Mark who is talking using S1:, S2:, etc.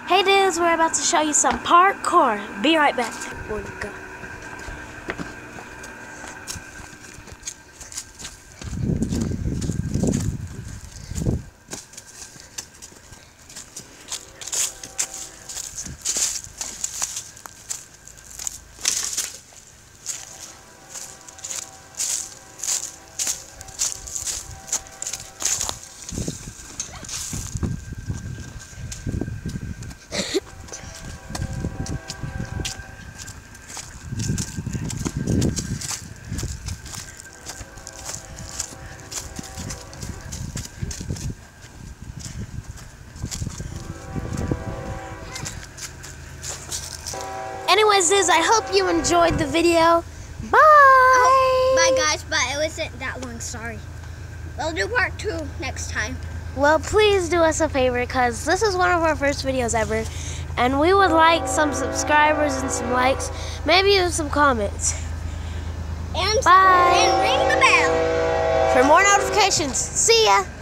S1: Hey dudes, we're about to show you some parkour. Be right back. Where you go? Anyways, dudes, I hope you enjoyed the video. Bye!
S2: Bye, guys, but it wasn't that long, sorry. We'll do part 2 next time.
S1: Well, please do us a favor, because this is one of our first videos ever, and we would like some subscribers and some likes, maybe even some comments.
S2: And
S1: bye!
S2: And ring the bell
S1: for more notifications. See ya!